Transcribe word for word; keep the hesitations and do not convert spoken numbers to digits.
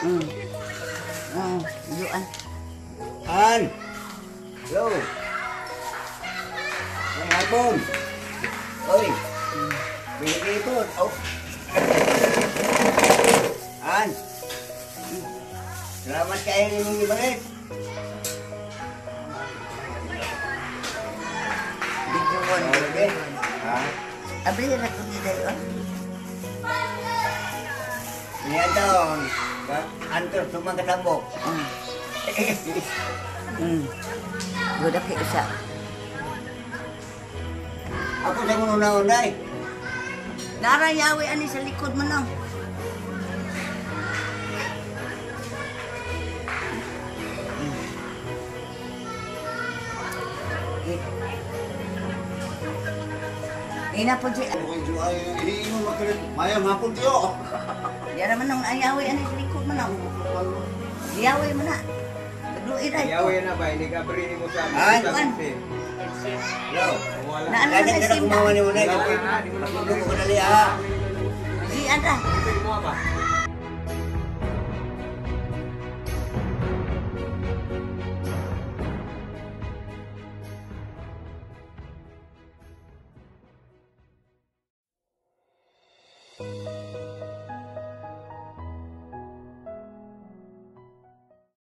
Hmm. Hmm. Yuan. An. Yo. May hapon. Oy. Bili po. Oh. An. Salamat kayo ninyong ibalik. Video one. Okay. Ha? Abli na ko nila yun. Niyan taon. Antor sumagkatambok. Hmm. Hmm. Good ako isa. Ako sa muna na-unay. Narayawi ani sa likod mo nang. Ina po si Iingon makinig. Mayam hapon tiyo. Yara man nang ayawi ani sa likod mo nang. Ayawi mo na. Tagluin ay. Yawe na ba? Hindi ka beri mo sa Ay, sa Juan. sim. Yo. Wala. Na ano Kaya na ka sim kumawa ni na. Unay. Yawe na, di mo na Ako ko dali ha. Di ada. Ipin mo ba?